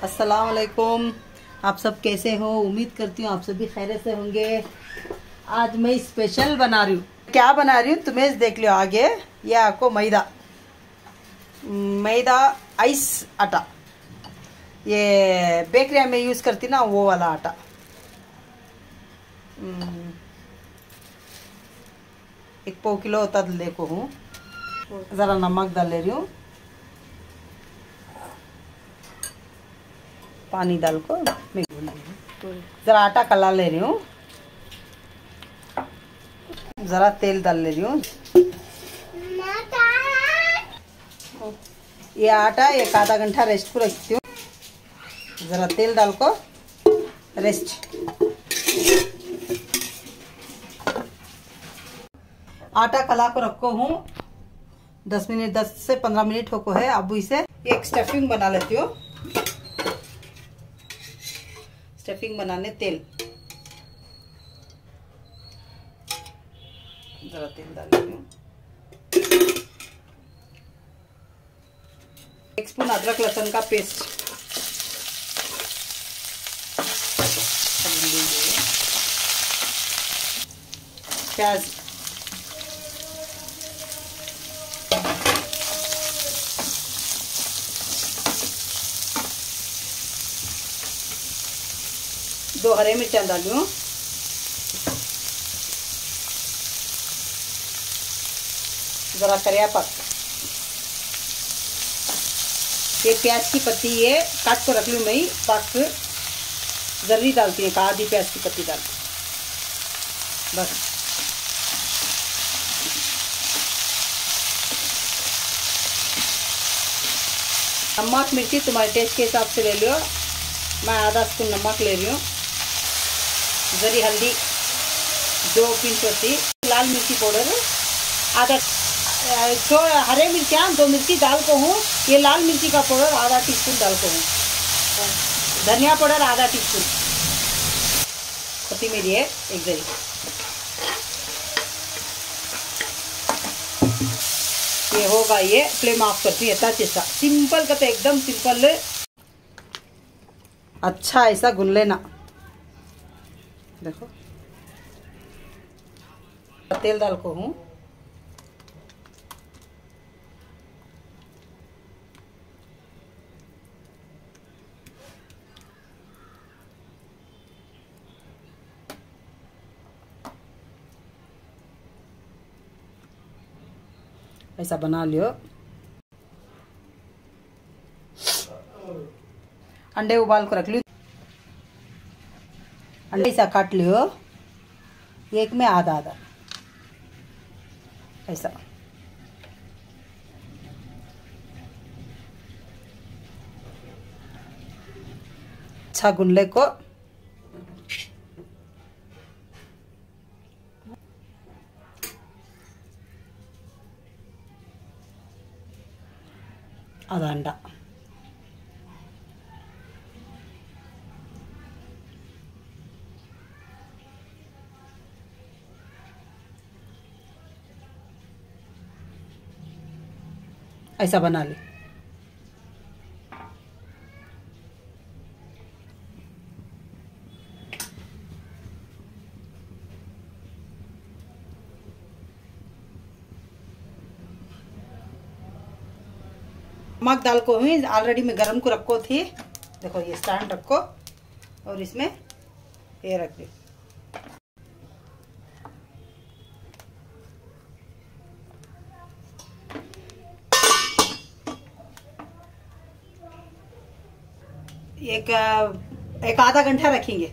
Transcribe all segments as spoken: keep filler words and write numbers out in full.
अस्सलाम वालेकुम। आप सब कैसे हो? उम्मीद करती हूँ आप सभी खैरियत से होंगे। आज मैं स्पेशल बना रही हूँ। क्या बना रही हूँ तुम्हें देख लो आगे। ये आपको मैदा मैदा आइस आटा, ये बेकरी में यूज़ करती ना वो वाला आटा। एक पौ किलो होता ले को हूँ। ज़रा नमक डाल ले रही हूँ, पानी डाल को ज़रा आटा कला ले रही हूँ, ज़रा तेल डाल ले रही हूँ। ये आटा एक आधा घंटा रेस्ट को रखती हूँ। ज़रा तेल डाल को रेस्ट। आटा कला को रखो हूँ दस मिनट दस से पंद्रह मिनट हो को है। अब इसे एक स्टफिंग बना लेती हूँ। स्टफिंग बनाने तेल, जरा तेल डाल लेती हूँ। एक स्पून अदरक लहसुन का पेस्ट, प्याज, दो हरे मिर्चा डाली हूँ, जरा करियापत्ता, ये प्याज की पत्ती ये काट को रख लूँ मैं, पाक जल्दी डालती है का आधी प्याज की पत्ती डाल बस। नमक मिर्ची तुम्हारे टेस्ट के हिसाब से ले लियो। मैं आधा स्पून नमक ले रही हूँ, जरी हल्दी दो पिंच होती, लाल मिर्ची पाउडर आधा, जो हरे मिर्चियाँ दो मिर्ची डाल को हूँ। ये लाल मिर्ची का पाउडर आधा टीस्पून डाल को हूँ, धनिया पाउडर आधा टीस्पून, कोथिमीर है एक जरी। ये होगा, ये फ्लेम ऑफ करती है। चेसा सिंपल करते एकदम सिंपल। अच्छा ऐसा गुन लेना, देखो तेल डाल को हूँ। ऐसा बना लियो। अंडे उबाल को रख लियो, अंडे ऐसा काट लियो, एक में आधा आधा ऐसा। अच्छा गुनले को आधा अंडा, ऐसा बना ले। नमक डाल को हुई ऑलरेडी मैं गरम को रखो थी। देखो ये स्टैंड रखो और इसमें ये रख दे। एक एक आधा घंटा रखेंगे।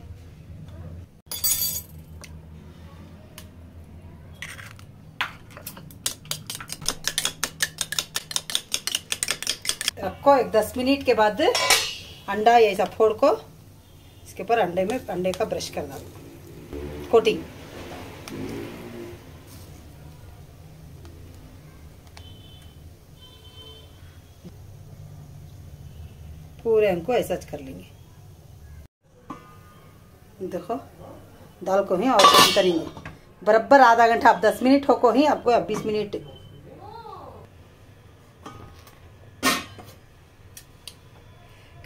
रखो एक दस मिनट के बाद अंडा ऐसा फोड़ को इसके ऊपर अंडे में अंडे का ब्रश कर दो, कोटिंग। पूरे हमको ऐसा कर लेंगे। देखो दाल को ही और कम करेंगे बराबर आधा घंटा। अब दस मिनट हो को ही आपको अब बीस मिनट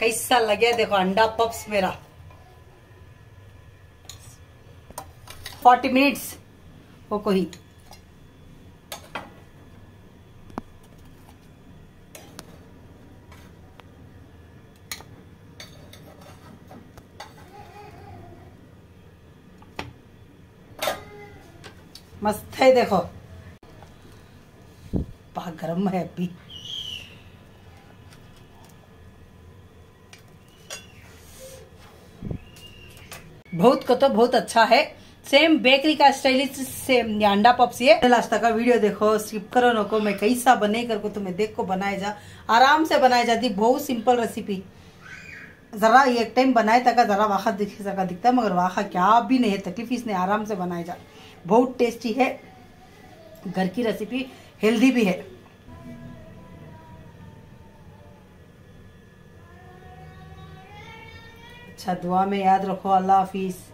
कैसा लगे देखो अंडा पप्स मेरा। फोर्टी मिनट्स वो कोई मस्त है देखो, बहुत गर्म है अभी। बहुत को तो बहुत अच्छा है, सेम बेकरी का स्टाइलिश सेम अंडा पप्स। ये लास्ट तक का वीडियो देखो, स्किप करो नको। मैं कैसा बने कर को तुम्हें देख को बनाया जा, आराम से बनाई जाती, बहुत सिंपल रेसिपी। जरा एक टाइम बनाए तक जरा वाखा दिख सका दिखता है, मगर वाखा क्या भी नहीं है, तकलीफ इसने आराम से बनाए जा। बहुत टेस्टी है, घर की रेसिपी, हेल्दी भी है। अच्छा, दुआ में याद रखो। अल्लाह हाफिज।